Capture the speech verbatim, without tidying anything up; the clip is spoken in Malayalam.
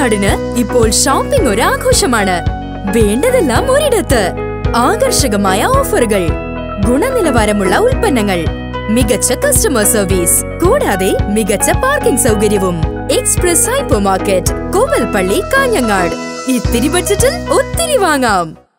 കാഞ്ഞങ്ങാടിന് ഇപ്പോൾ ഷോപ്പിംഗ് ഒരു ആഘോഷമാണ്. വേണ്ടതെല്ലാം ഒരിടത്ത്. ആകർഷകമായ ഓഫറുകൾ, ഗുണനിലവാരമുള്ള ഉൽപ്പന്നങ്ങൾ, മികച്ച കസ്റ്റമർ സർവീസ്, കൂടാതെ മികച്ച പാർക്കിംഗ് സൗകര്യവും. Express hypermarket, Kovalpally, Kanhangad. ഇത്തിരി ബഡ്ജറ്റിൽ ഒത്തിരി വാങ്ങാം.